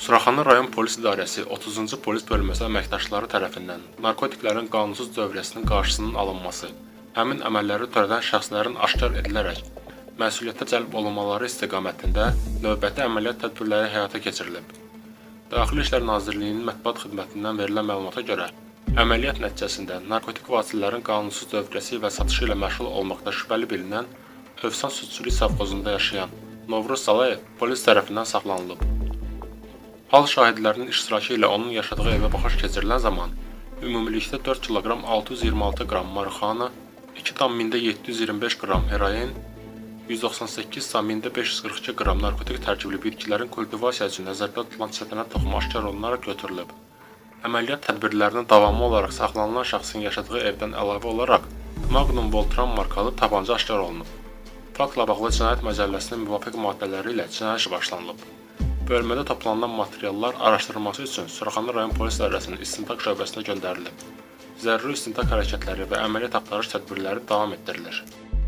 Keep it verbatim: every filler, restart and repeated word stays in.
Suraxanı rayon polis idarəsi otuzuncu polis bölməsi əməkdaşları tərəfindən narkotiklərin qanunsuz dövriyyəsinin qarşısının alınması, həmin əməlləri törədən şəxslərin aşkar edilərək məsuliyyətə cəlb olunmaları istiqamətində növbəti əməliyyat tədbirləri həyata keçirilib. Daxili İşlər Nazirliyinin mətbuat xidmətindən verilən məlumata görə, əməliyyat nəticəsində narkotik vasitələrin qanunsuz dövriyyəsi və satışı ilə məşğul olmaqda şübhəli bilinən Övsan Südçülük Savxozunda yaşayan Novruz Salayev polis tərəfindən saxlanılıb. Hal şahidlərinin iştirakı ilə onun yaşadığı evə baxış keçirilən zaman ümumilikdə dörd kiloqram altı yüz iyirmi altı qram marixuana, iki tam mində yeddi yüz iyirmi beş qram heroin, yüz doxsan səkkiz tam mində beş yüz qırx iki qram narkotik tərkibli bitkilərin kultivasiya üçün nəzərdə tutulan çətinə toxumu aşkar olunaraq götürülüb. Əməliyyat tədbirlərinin davamı olaraq saxlanılan şəxsin yaşadığı evdən əlavə olaraq Magnum Voltran markalı tapanca aşkar olunub. Faktla bağlı cinayət məcəlləsinin müvafiq maddələri ilə cinayət işi başlanılıb. Bölmədə toplanan materiallar araşdırılması üçün Suraxanı rayon polis idarəsinin istintaq şöbəsinə göndərilib. Zəruri istintaq hərəkətləri və əməliyyat axtarış tədbirləri davam etdirilir.